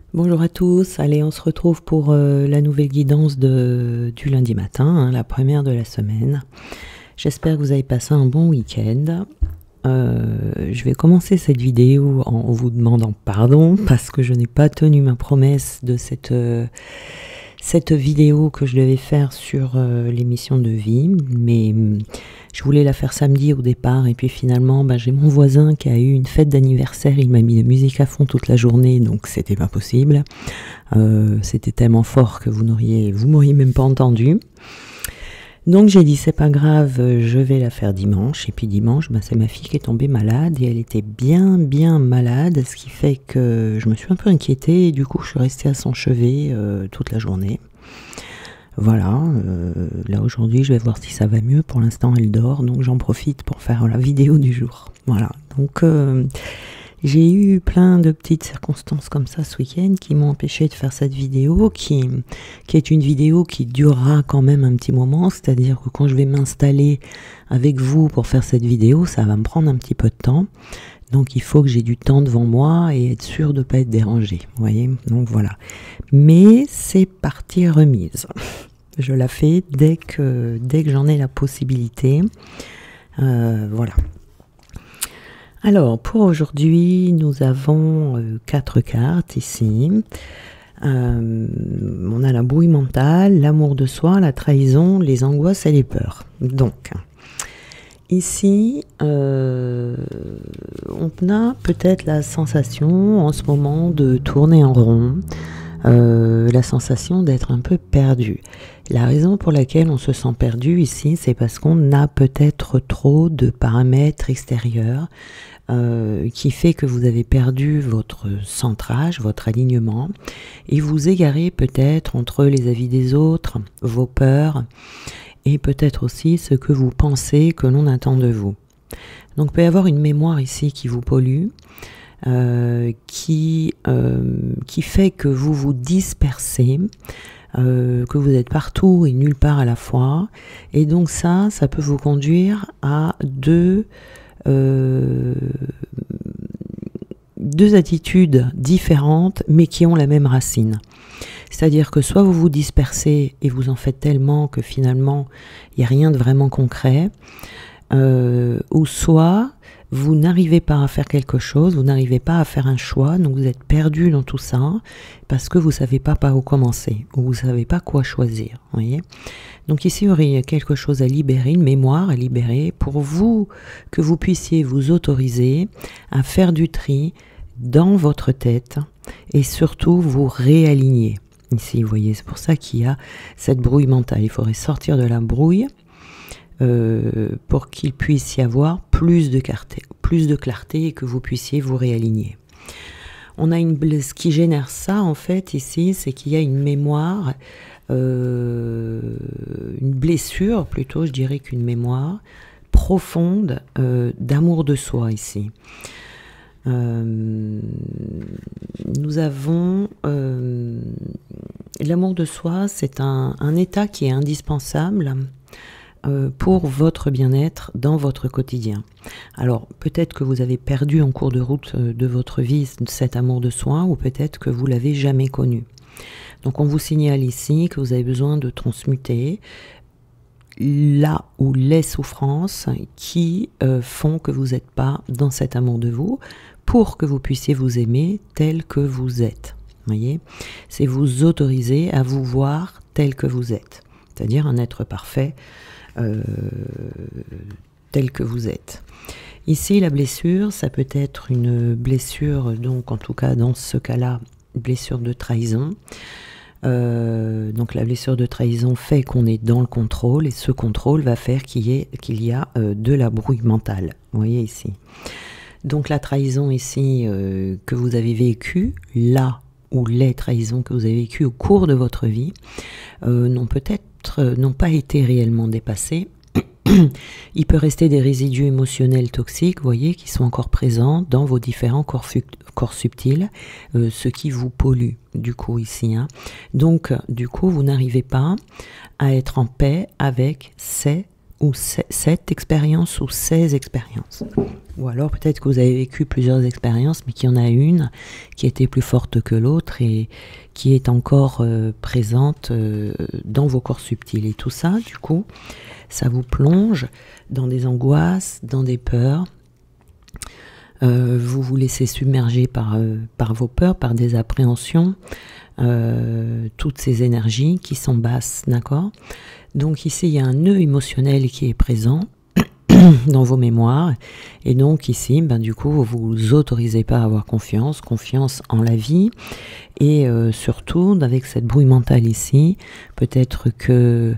Bonjour à tous, allez on se retrouve pour la nouvelle guidance du lundi matin, hein, la première de la semaine. J'espère que vous avez passé un bon week-end. Je vais commencer cette vidéo en vous demandant pardon parce que je n'ai pas tenu ma promesse de cette vidéo que je devais faire sur l'émission de vie, mais je voulais la faire samedi au départ et puis finalement j'ai mon voisin qui a eu une fête d'anniversaire, il m'a mis de musique à fond toute la journée donc c'était pas possible, c'était tellement fort que vous m'auriez même pas entendu. Donc j'ai dit c'est pas grave, je vais la faire dimanche. Et puis dimanche, c'est ma fille qui est tombée malade et elle était bien malade, ce qui fait que je me suis un peu inquiétée et du coup je suis restée à son chevet toute la journée. Voilà, là aujourd'hui je vais voir si ça va mieux. Pour l'instant elle dort, donc j'en profite pour faire la vidéo du jour. Voilà, donc j'ai eu plein de petites circonstances comme ça ce week-end qui m'ont empêché de faire cette vidéo, qui est une vidéo qui durera quand même un petit moment, c'est-à-dire que quand je vais m'installer avec vous pour faire cette vidéo, ça va me prendre un petit peu de temps. Donc il faut que j'ai du temps devant moi et être sûr de ne pas être dérangé, vous voyez. Donc voilà. Mais c'est partie remise. Je la fais dès que j'en ai la possibilité. Voilà. Alors, pour aujourd'hui, nous avons 4 cartes ici. On a la brouille mentale, l'amour de soi, la trahison, les angoisses et les peurs. Donc, ici, on a peut-être la sensation en ce moment de tourner en rond, la sensation d'être un peu perdu. La raison pour laquelle on se sent perdu ici, c'est parce qu'on a peut-être trop de paramètres extérieurs qui fait que vous avez perdu votre centrage, votre alignement, et vous égarez peut-être entre les avis des autres, vos peurs, et peut-être aussi ce que vous pensez que l'on attend de vous. Donc il peut y avoir une mémoire ici qui vous pollue, qui fait que vous vous dispersez, que vous êtes partout et nulle part à la fois, et donc ça peut vous conduire à deux attitudes différentes mais qui ont la même racine. C'est-à-dire que soit vous vous dispersez et vous en faites tellement que finalement il n'y a rien de vraiment concret, ou soit vous n'arrivez pas à faire quelque chose, vous n'arrivez pas à faire un choix, donc vous êtes perdu dans tout ça parce que vous ne savez pas par où commencer, ou vous ne savez pas quoi choisir, voyez. Donc ici, il y aurait quelque chose à libérer, une mémoire à libérer pour vous, que vous puissiez vous autoriser à faire du tri dans votre tête et surtout vous réaligner. Ici, vous voyez, c'est pour ça qu'il y a cette brouille mentale. Il faudrait sortir de la brouille pour qu'il puisse y avoir plus de clarté et que vous puissiez vous réaligner. On a ce qui génère ça en fait ici, c'est qu'il y a une mémoire, une blessure plutôt, je dirais qu'une mémoire profonde d'amour de soi ici. Nous avons l'amour de soi, c'est un état qui est indispensable pour votre bien-être dans votre quotidien. Alors peut-être que vous avez perdu en cours de route de votre vie cet amour de soi, ou peut-être que vous l'avez jamais connu. Donc on vous signale ici que vous avez besoin de transmuter là où les souffrances qui font que vous n'êtes pas dans cet amour de vous, pour que vous puissiez vous aimer tel que vous êtes. Voyez, c'est vous autoriser à vous voir tel que vous êtes, c'est-à-dire un être parfait tel que vous êtes. Ici, la blessure, ça peut être une blessure, donc en tout cas dans ce cas-là, blessure de trahison. Donc la blessure de trahison fait qu'on est dans le contrôle, et ce contrôle va faire qu'il y a de la brouille mentale. Vous voyez ici. Donc la trahison ici que vous avez vécue, là où les trahisons que vous avez vécues au cours de votre vie n'ont pas été réellement dépassées. Il peut rester des résidus émotionnels toxiques, vous voyez, qui sont encore présents dans vos différents corps subtils, ce qui vous pollue, du coup, ici. Donc, du coup, vous n'arrivez pas à être en paix avec ces ou cette expérience ou ces expériences. Ou alors peut-être que vous avez vécu plusieurs expériences, mais qu'il y en a une qui était plus forte que l'autre et qui est encore présente dans vos corps subtils. Et tout ça, du coup, ça vous plonge dans des angoisses, dans des peurs. Vous vous laissez submerger par vos peurs, par des appréhensions, toutes ces énergies qui sont basses, d'accord? Donc ici, il y a un nœud émotionnel qui est présent dans vos mémoires, et donc ici, du coup, vous vous autorisez pas à avoir confiance en la vie, et surtout, avec cette brouille mentale ici, peut-être que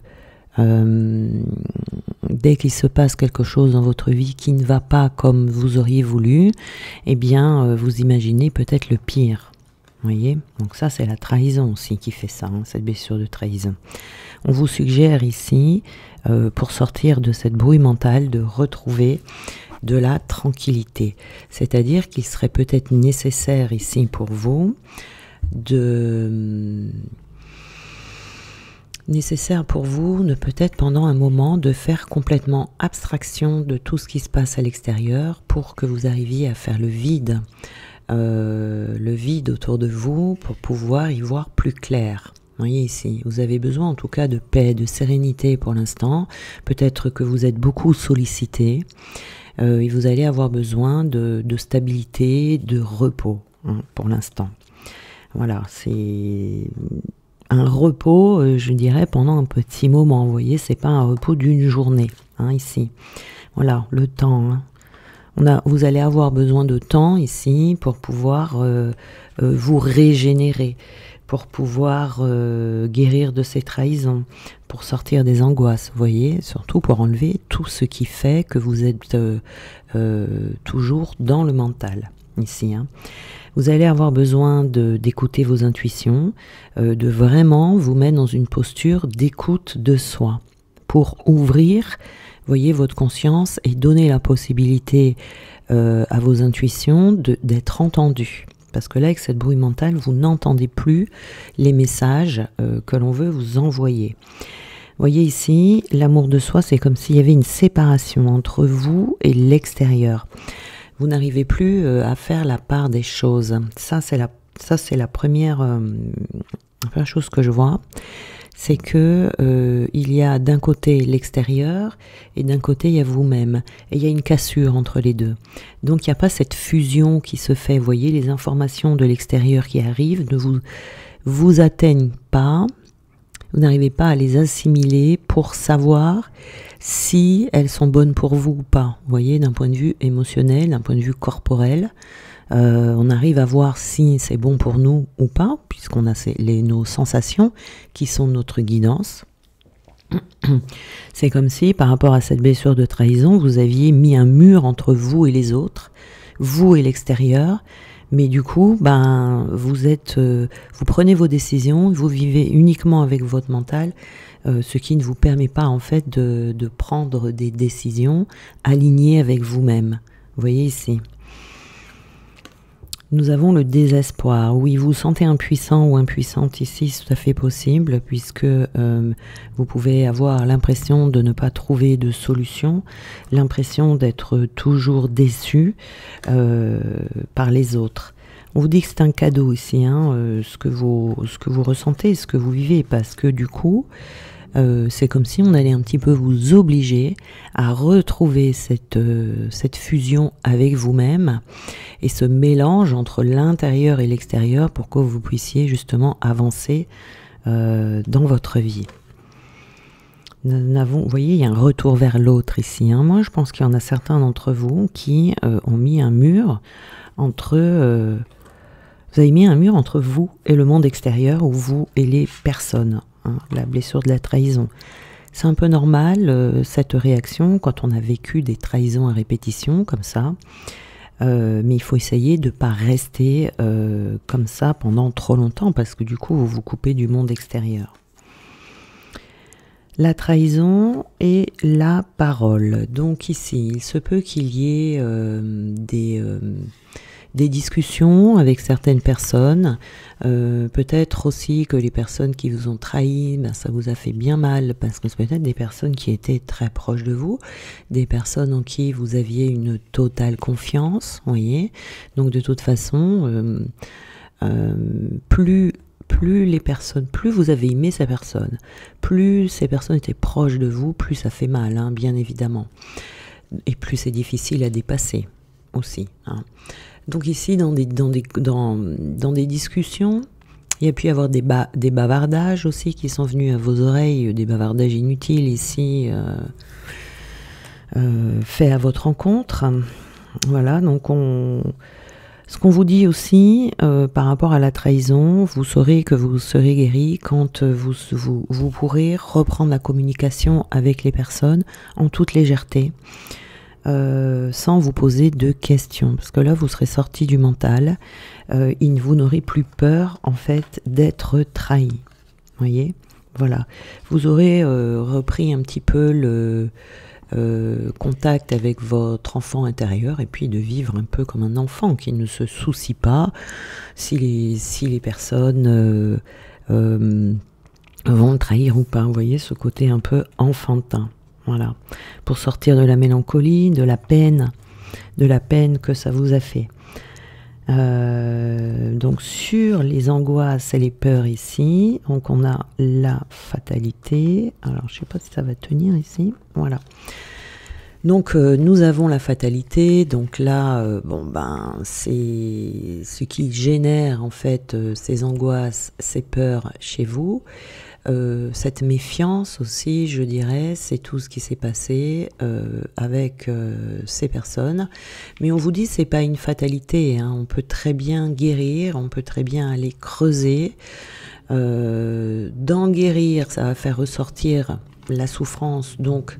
dès qu'il se passe quelque chose dans votre vie qui ne va pas comme vous auriez voulu, eh bien, vous imaginez peut-être le pire. Vous voyez? Donc ça, c'est la trahison aussi qui fait ça, cette blessure de trahison. On vous suggère ici, pour sortir de cette brouille mentale, de retrouver de la tranquillité. C'est-à-dire qu'il serait peut-être nécessaire ici pour vous de peut-être pendant un moment de faire complètement abstraction de tout ce qui se passe à l'extérieur pour que vous arriviez à faire le vide autour de vous pour pouvoir y voir plus clair. Vous voyez ici, vous avez besoin en tout cas de paix, de sérénité pour l'instant. Peut-être que vous êtes beaucoup sollicité et vous allez avoir besoin de stabilité, de repos pour l'instant. Voilà, c'est un repos, je dirais, pendant un petit moment. Vous voyez, c'est pas un repos d'une journée, ici. Voilà, le temps. Vous allez avoir besoin de temps ici pour pouvoir vous régénérer, pour pouvoir guérir de ces trahisons, pour sortir des angoisses, vous voyez, surtout pour enlever tout ce qui fait que vous êtes toujours dans le mental, ici. Vous allez avoir besoin d'écouter vos intuitions, de vraiment vous mettre dans une posture d'écoute de soi, pour ouvrir, voyez, votre conscience et donner la possibilité à vos intuitions d'être entendues. Parce que là, avec cette brouille mentale, vous n'entendez plus les messages que l'on veut vous envoyer. Voyez ici, l'amour de soi, c'est comme s'il y avait une séparation entre vous et l'extérieur. Vous n'arrivez plus à faire la part des choses. Ça, c'est la première chose que je vois. C'est que il y a d'un côté l'extérieur et d'un côté il y a vous-même. Et il y a une cassure entre les deux. Donc il n'y a pas cette fusion qui se fait. Vous voyez, les informations de l'extérieur qui arrivent ne vous atteignent pas. Vous n'arrivez pas à les assimiler pour savoir si elles sont bonnes pour vous ou pas. Vous voyez, d'un point de vue émotionnel, d'un point de vue corporel, on arrive à voir si c'est bon pour nous ou pas, puisqu'on a nos sensations qui sont notre guidance. C'est comme si, par rapport à cette blessure de trahison, vous aviez mis un mur entre vous et les autres, vous et l'extérieur, mais du coup, vous prenez vos décisions, vous vivez uniquement avec votre mental, ce qui ne vous permet pas en fait de prendre des décisions alignées avec vous-même. Vous voyez ici. Nous avons le désespoir. Oui, vous vous sentez impuissant ou impuissante ici, c'est tout à fait possible, puisque vous pouvez avoir l'impression de ne pas trouver de solution, l'impression d'être toujours déçu par les autres. On vous dit que c'est un cadeau ici, ce que vous ressentez, ce que vous vivez, parce que du coup, c'est comme si on allait un petit peu vous obliger à retrouver cette fusion avec vous-même et ce mélange entre l'intérieur et l'extérieur pour que vous puissiez justement avancer dans votre vie. Vous voyez, il y a un retour vers l'autre ici. Moi, je pense qu'il y en a certains d'entre vous qui ont mis un mur entre... vous avez mis un mur entre vous et le monde extérieur ou vous et les personnes. La blessure de la trahison. C'est un peu normal cette réaction quand on a vécu des trahisons à répétition comme ça, mais il faut essayer de ne pas rester comme ça pendant trop longtemps parce que du coup vous vous coupez du monde extérieur. La trahison et la parole. Donc ici, il se peut qu'il y ait des discussions avec certaines personnes. Peut-être aussi que les personnes qui vous ont trahi, ben, ça vous a fait bien mal, parce que c'est peut-être des personnes qui étaient très proches de vous, des personnes en qui vous aviez une totale confiance, vous voyez. Donc de toute façon, plus vous avez aimé ces personnes, plus ces personnes étaient proches de vous, plus ça fait mal, hein, bien évidemment. Et plus c'est difficile à dépasser aussi, hein. Donc ici, dans des discussions, il y a pu y avoir des bavardages aussi qui sont venus à vos oreilles, des bavardages inutiles ici, faits à votre rencontre. Voilà, donc ce qu'on vous dit aussi par rapport à la trahison, vous saurez que vous serez guéri quand vous pourrez reprendre la communication avec les personnes en toute légèreté. Sans vous poser de questions, parce que là vous serez sorti du mental, vous n'aurez plus peur en fait d'être trahi, voyez, voilà, vous aurez repris un petit peu le contact avec votre enfant intérieur, et puis de vivre un peu comme un enfant qui ne se soucie pas si les personnes vont le trahir ou pas, vous voyez, ce côté un peu enfantin. Voilà, pour sortir de la mélancolie, de la peine que ça vous a fait. Donc sur les angoisses et les peurs ici, donc on a la fatalité. Alors je sais pas si ça va tenir ici. Voilà. Donc nous avons la fatalité. Donc là, bon ben c'est ce qui génère en fait ces angoisses, ces peurs chez vous. Cette méfiance aussi, je dirais, c'est tout ce qui s'est passé avec ces personnes. Mais on vous dit, c'est pas une fatalité, hein. On peut très bien guérir, on peut très bien aller creuser. D'en guérir, ça va faire ressortir la souffrance, donc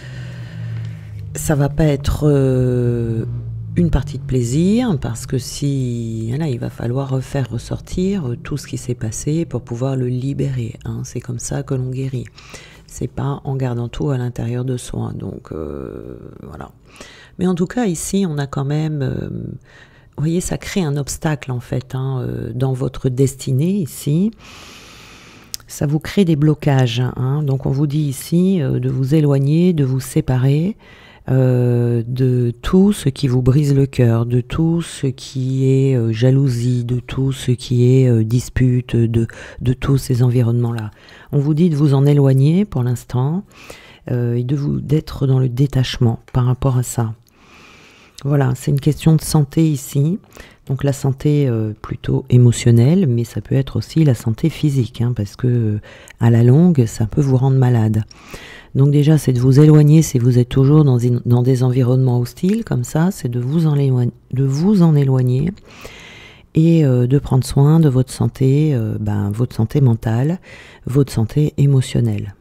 ça va pas être une partie de plaisir, parce que là, il va falloir refaire ressortir tout ce qui s'est passé pour pouvoir le libérer, hein. C'est comme ça que l'on guérit. C'est pas en gardant tout à l'intérieur de soi. Donc voilà. Mais en tout cas, ici, on a quand même, vous voyez, ça crée un obstacle en fait, hein, dans votre destinée ici. Ça vous crée des blocages, hein. Donc on vous dit ici de vous éloigner, de vous séparer. De tout ce qui vous brise le cœur, de tout ce qui est jalousie, de tout ce qui est dispute, de tous ces environnements-là. On vous dit de vous en éloigner pour l'instant et d'être dans le détachement par rapport à ça. Voilà, c'est une question de santé ici. Donc la santé plutôt émotionnelle, mais ça peut être aussi la santé physique, hein, parce que à la longue, ça peut vous rendre malade. Donc déjà, c'est de vous éloigner si vous êtes toujours dans des environnements hostiles, comme ça, c'est de vous en éloigner et de prendre soin de votre santé mentale, votre santé émotionnelle.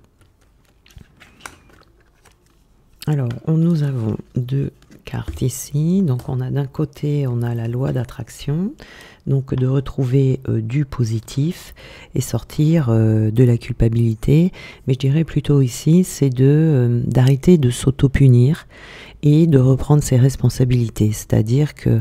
Alors, nous avons deux cartes ici. Donc on a d'un côté, on a la loi d'attraction, donc de retrouver du positif et sortir de la culpabilité. Mais je dirais plutôt ici, c'est d'arrêter de s'auto-punir et de reprendre ses responsabilités. C'est-à-dire que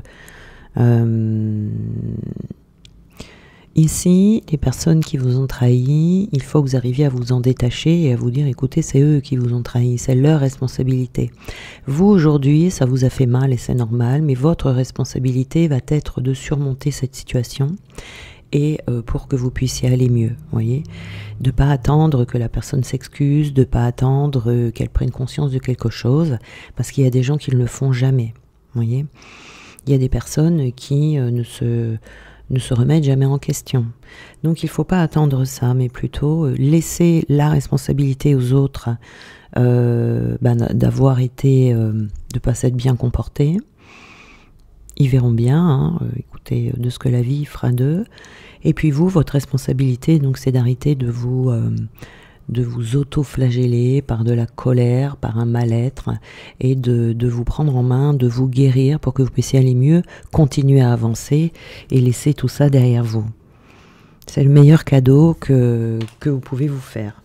ici, les personnes qui vous ont trahi, il faut que vous arriviez à vous en détacher et à vous dire, écoutez, c'est eux qui vous ont trahi, c'est leur responsabilité. Vous, aujourd'hui, ça vous a fait mal et c'est normal, mais votre responsabilité va être de surmonter cette situation et pour que vous puissiez aller mieux, voyez, de pas attendre que la personne s'excuse, de pas attendre qu'elle prenne conscience de quelque chose, parce qu'il y a des gens qui ne le font jamais, voyez. Il y a des personnes qui ne se remettent jamais en question. Donc il ne faut pas attendre ça, mais plutôt laisser la responsabilité aux autres d'avoir été, de pas s'être bien comportés. Ils verront bien, hein, écoutez, de ce que la vie fera d'eux. Et puis vous, votre responsabilité, donc, c'est d'arrêter de vous auto-flageller par de la colère, par un mal-être, et de vous prendre en main, de vous guérir pour que vous puissiez aller mieux, continuer à avancer et laisser tout ça derrière vous. C'est le meilleur cadeau que vous pouvez vous faire.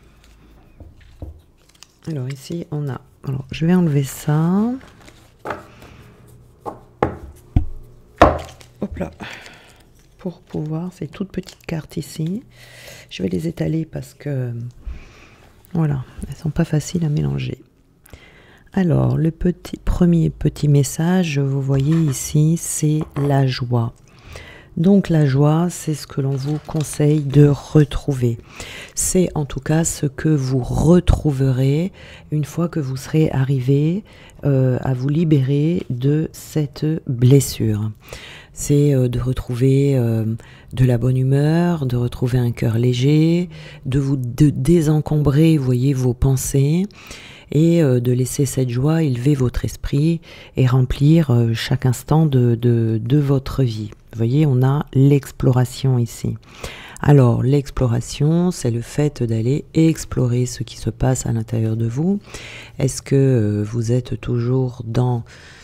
Alors ici, on a... Alors, je vais enlever ça. hop là, pour pouvoir, ces toutes petites cartes ici, je vais les étaler parce que, voilà, elles sont pas faciles à mélanger. Alors, le premier petit message, vous voyez ici, c'est la joie. Donc la joie, c'est ce que l'on vous conseille de retrouver. C'est en tout cas ce que vous retrouverez une fois que vous serez arrivé à vous libérer de cette blessure. C'est de retrouver de la bonne humeur, de retrouver un cœur léger, de désencombrer, vous voyez, vos pensées, et de laisser cette joie élever votre esprit et remplir chaque instant de votre vie. Vous voyez, on a l'exploration ici. Alors, l'exploration, c'est le fait d'aller explorer ce qui se passe à l'intérieur de vous. Est-ce que vous êtes toujours dans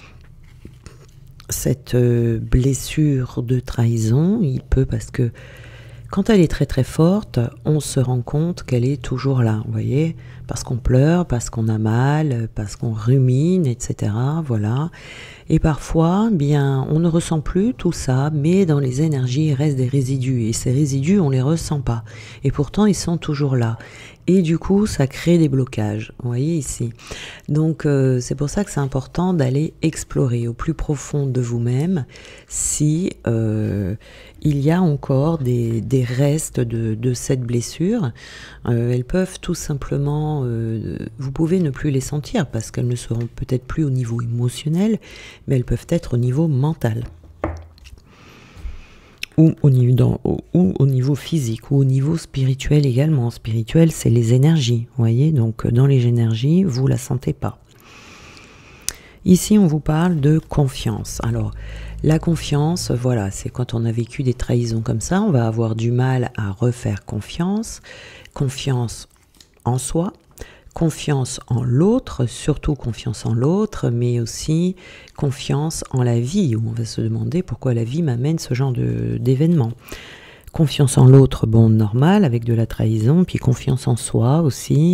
cette blessure de trahison? Il peut, parce que quand elle est très très forte, on se rend compte qu'elle est toujours là, vous voyez, parce qu'on pleure, parce qu'on a mal, parce qu'on rumine, etc. Voilà. Et parfois, bien, on ne ressent plus tout ça, mais dans les énergies, il reste des résidus. Et ces résidus, on les ressent pas. Et pourtant, ils sont toujours là. Et du coup, ça crée des blocages. Vous voyez ici. Donc, c'est pour ça que c'est important d'aller explorer au plus profond de vous-même si il y a encore des restes de cette blessure. Elles peuvent tout simplement, vous pouvez ne plus les sentir parce qu'elles ne seront peut-être plus au niveau émotionnel, mais elles peuvent être au niveau mental. Ou au niveau physique, ou au niveau spirituel également. Spirituel, c'est les énergies, vous voyez. Donc, dans les énergies, vous ne la sentez pas. Ici, on vous parle de confiance. Alors, la confiance, voilà, c'est quand on a vécu des trahisons comme ça, on va avoir du mal à refaire confiance. Confiance en soi, confiance en l'autre, surtout confiance en l'autre, mais aussi confiance en la vie, où on va se demander pourquoi la vie m'amène ce genre d'événements. Confiance en l'autre, bon, normal, avec de la trahison, puis confiance en soi aussi.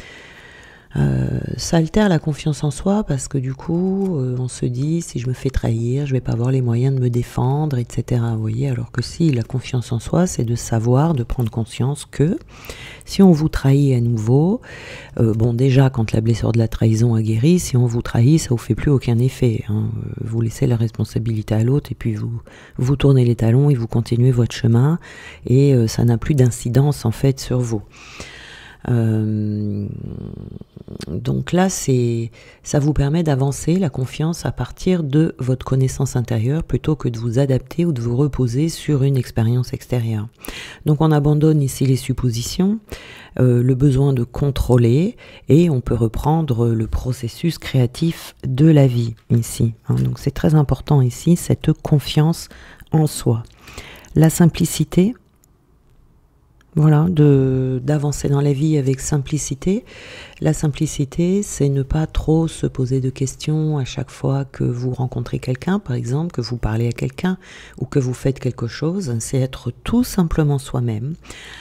Ça altère la confiance en soi parce que du coup, on se dit, si je me fais trahir, je vais pas avoir les moyens de me défendre, etc. Vous voyez, alors que si, la confiance en soi, c'est de savoir, de prendre conscience que si on vous trahit à nouveau, bon, déjà, quand la blessure de la trahison a guéri, si on vous trahit, ça vous fait plus aucun effet, hein. Vous laissez la responsabilité à l'autre et puis vous tournez les talons et vous continuez votre chemin et ça n'a plus d'incidence en fait sur vous. Donc là, ça vous permet d'avancer la confiance à partir de votre connaissance intérieure plutôt que de vous adapter ou de vous reposer sur une expérience extérieure. Donc on abandonne ici les suppositions, le besoin de contrôler et on peut reprendre le processus créatif de la vie ici. Donc c'est très important ici, cette confiance en soi. La simplicité. Voilà, d'avancer dans la vie avec simplicité. La simplicité, c'est ne pas trop se poser de questions à chaque fois que vous rencontrez quelqu'un, par exemple, que vous parlez à quelqu'un ou que vous faites quelque chose. C'est être tout simplement soi-même,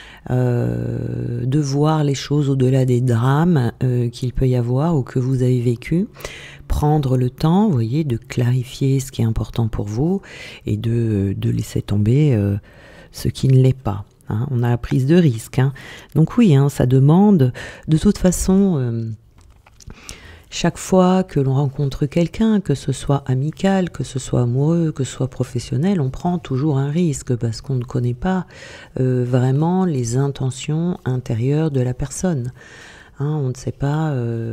de voir les choses au-delà des drames qu'il peut y avoir ou que vous avez vécu. Prendre le temps, vous voyez, de clarifier ce qui est important pour vous et de laisser tomber ce qui ne l'est pas. On a la prise de risque. Donc oui, ça demande, de toute façon, chaque fois que l'on rencontre quelqu'un, que ce soit amical, que ce soit amoureux, que ce soit professionnel, on prend toujours un risque parce qu'on ne connaît pas vraiment les intentions intérieures de la personne. On ne sait pas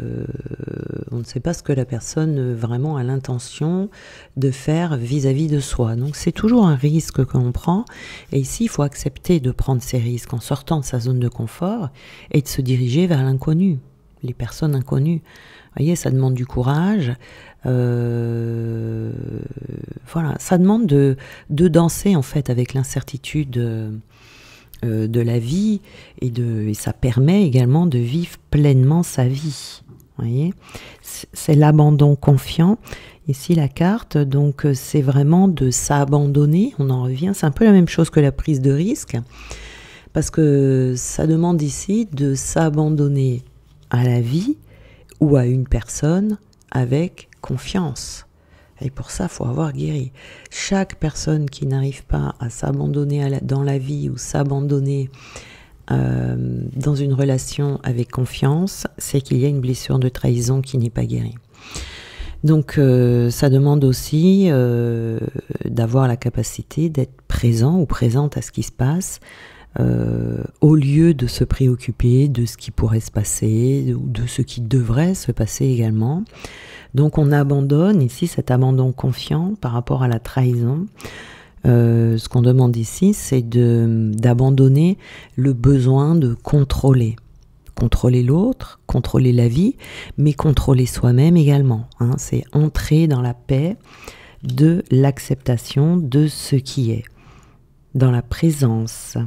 ce que la personne vraiment a l'intention de faire vis-à-vis de soi. Donc c'est toujours un risque que l'on prend. Et ici, il faut accepter de prendre ces risques en sortant de sa zone de confort et de se diriger vers l'inconnu, les personnes inconnues. Vous voyez, ça demande du courage. Voilà, ça demande de danser en fait avec l'incertitude de la vie et ça permet également de vivre pleinement sa vie. Vous voyez, c'est l'abandon confiant. Ici la carte, donc c'est vraiment de s'abandonner. On en revient, c'est un peu la même chose que la prise de risque, parce que ça demande ici de s'abandonner à la vie ou à une personne avec confiance. Et pour ça, il faut avoir guéri. Chaque personne qui n'arrive pas à s'abandonner dans la vie ou s'abandonner dans une relation avec confiance, c'est qu'il y a une blessure de trahison qui n'est pas guérie. Donc ça demande aussi d'avoir la capacité d'être présent ou présente à ce qui se passe, au lieu de se préoccuper de ce qui pourrait se passer ou de ce qui devrait se passer également. Donc on abandonne ici cet abandon confiant par rapport à la trahison. Ce qu'on demande ici, c'est d'abandonner le besoin de contrôler. Contrôler l'autre, contrôler la vie, mais contrôler soi-même également. Hein. C'est entrer dans la paix de l'acceptation de ce qui est, dans la présence.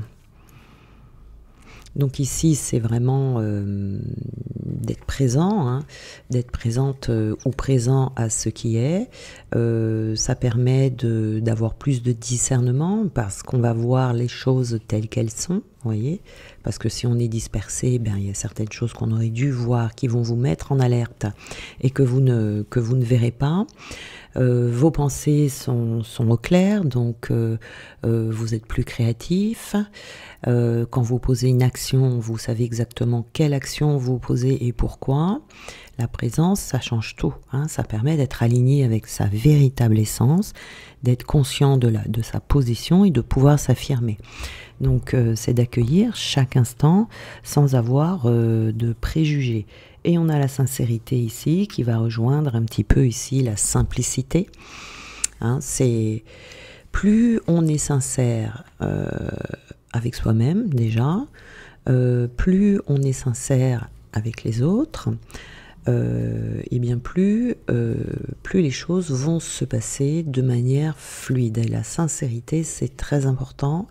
Donc ici, c'est vraiment d'être présent, hein, d'être présente ou présent à ce qui est. Ça permet d'avoir plus de discernement parce qu'on va voir les choses telles qu'elles sont, vous voyez. Parce que si on est dispersé, ben, il y a certaines choses qu'on aurait dû voir qui vont vous mettre en alerte et que vous ne verrez pas. Vos pensées sont au clair, donc vous êtes plus créatif. Quand vous posez une action, vous savez exactement quelle action vous posez et pourquoi. La présence, ça change tout. Hein, ça permet d'être aligné avec sa véritable essence, d'être conscient de sa position et de pouvoir s'affirmer. Donc c'est d'accueillir chaque instant sans avoir de préjugés. Et on a la sincérité ici qui va rejoindre un petit peu ici la simplicité. Hein, c'est plus on est sincère avec soi-même déjà, plus on est sincère avec les autres, et bien plus les choses vont se passer de manière fluide. Et la sincérité, c'est très important.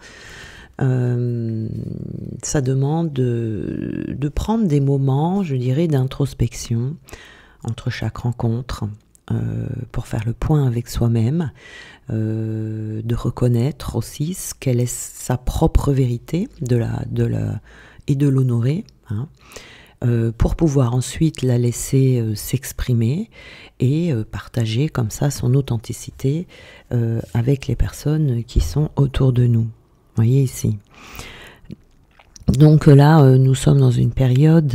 Ça demande de prendre des moments, je dirais, d'introspection entre chaque rencontre pour faire le point avec soi-même, de reconnaître aussi quelle est sa propre vérité et de l'honorer, hein, pour pouvoir ensuite la laisser s'exprimer et partager comme ça son authenticité avec les personnes qui sont autour de nous. Vous voyez ici. Donc là, nous sommes dans une période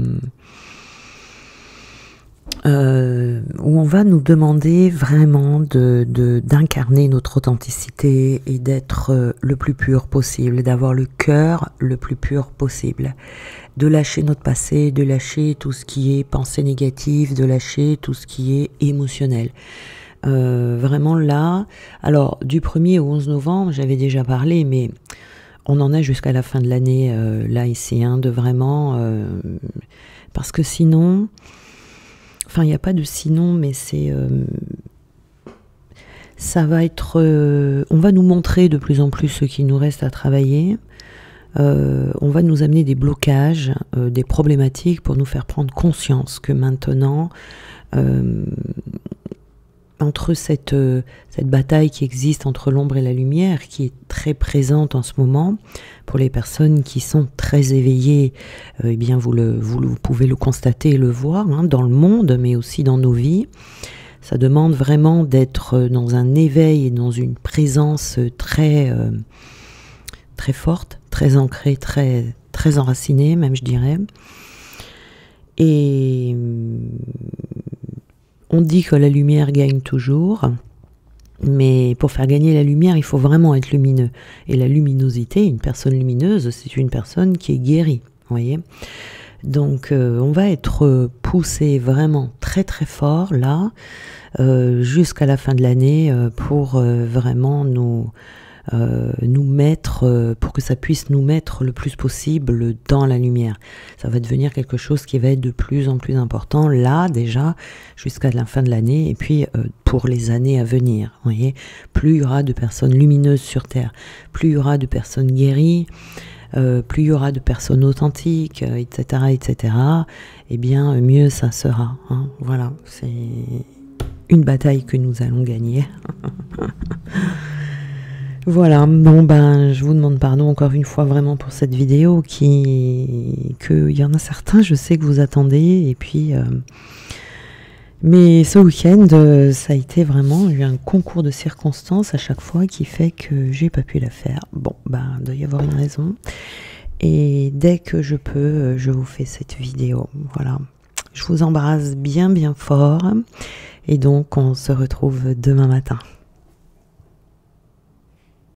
où on va nous demander vraiment d'incarner notre authenticité et d'être le plus pur possible, d'avoir le cœur le plus pur possible, de lâcher notre passé, de lâcher tout ce qui est pensée négative, de lâcher tout ce qui est émotionnel. Vraiment là, alors du 1er au 11 novembre, j'avais déjà parlé, mais on en a jusqu'à la fin de l'année, là ici, hein, de vraiment, parce que sinon, enfin il n'y a pas de sinon, mais c'est, ça va être, on va nous montrer de plus en plus ce qui nous reste à travailler, on va nous amener des blocages, des problématiques pour nous faire prendre conscience que maintenant, entre cette bataille qui existe entre l'ombre et la lumière, qui est très présente en ce moment, pour les personnes qui sont très éveillées, eh bien vous pouvez le constater et le voir, hein, dans le monde, mais aussi dans nos vies. Ça demande vraiment d'être dans un éveil et dans une présence très forte, très ancrée, très enracinée, même je dirais. Et on dit que la lumière gagne toujours, mais pour faire gagner la lumière, il faut vraiment être lumineux. Et la luminosité, une personne lumineuse, c'est une personne qui est guérie, vous voyez. Donc on va être poussé vraiment très très fort là, jusqu'à la fin de l'année, pour vraiment nous mettre, pour que ça puisse nous mettre le plus possible dans la lumière. Ça va devenir quelque chose qui va être de plus en plus important, là déjà, jusqu'à la fin de l'année, et puis pour les années à venir. Vous voyez, plus il y aura de personnes lumineuses sur Terre, plus il y aura de personnes guéries, plus il y aura de personnes authentiques, etc., etc., et bien mieux ça sera. Hein. Voilà, c'est une bataille que nous allons gagner. Voilà, bon ben je vous demande pardon encore une fois vraiment pour cette vidéo qu'il y en a certains, je sais que vous attendez, et puis Mais ce week-end, ça a été vraiment un concours de circonstances à chaque fois qui fait que j'ai pas pu la faire. Bon, il doit y avoir une raison. Et dès que je peux, je vous fais cette vidéo. Voilà. Je vous embrasse bien bien fort. Et donc, on se retrouve demain matin.